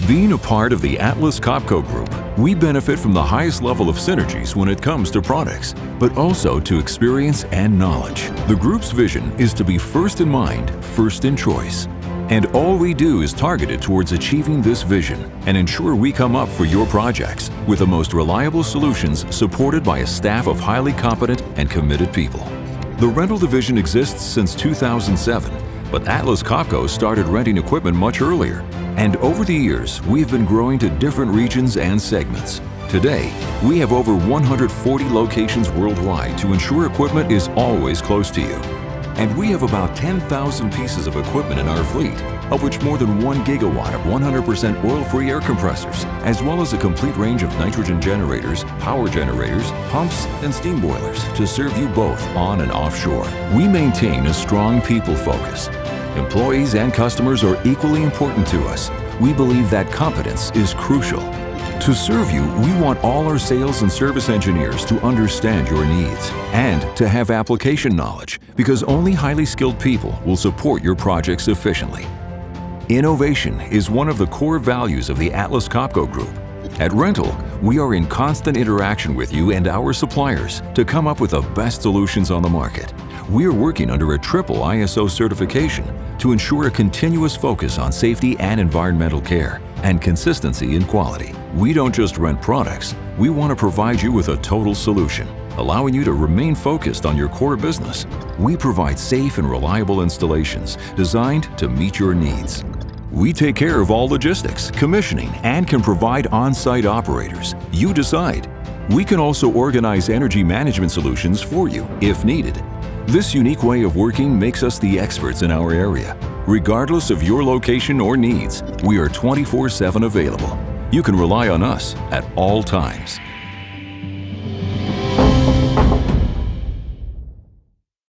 Being a part of the Atlas Copco Group, we benefit from the highest level of synergies when it comes to products, but also to experience and knowledge. The group's vision is to be first in mind, first in choice. And all we do is targeted towards achieving this vision and ensure we come up for your projects with the most reliable solutions supported by a staff of highly competent and committed people. The rental division exists since 2007, but Atlas Copco started renting equipment much earlier. And over the years, we've been growing to different regions and segments. Today, we have over 140 locations worldwide to ensure equipment is always close to you. And we have about 10,000 pieces of equipment in our fleet, of which more than 1 gigawatt of 100% oil-free air compressors, as well as a complete range of nitrogen generators, power generators, pumps, and steam boilers to serve you both on and offshore. We maintain a strong people focus. Employees and customers are equally important to us. We believe that competence is crucial. To serve you, we want all our sales and service engineers to understand your needs and to have application knowledge, because only highly skilled people will support your projects efficiently. Innovation is one of the core values of the Atlas Copco Group. At Rental, we are in constant interaction with you and our suppliers to come up with the best solutions on the market. We are working under a triple ISO certification to ensure a continuous focus on safety and environmental care and consistency in quality. We don't just rent products, we want to provide you with a total solution, allowing you to remain focused on your core business. We provide safe and reliable installations designed to meet your needs. We take care of all logistics, commissioning, and can provide on-site operators. You decide. We can also organize energy management solutions for you if needed. This unique way of working makes us the experts in our area. Regardless of your location or needs, we are 24/7 available. You can rely on us at all times.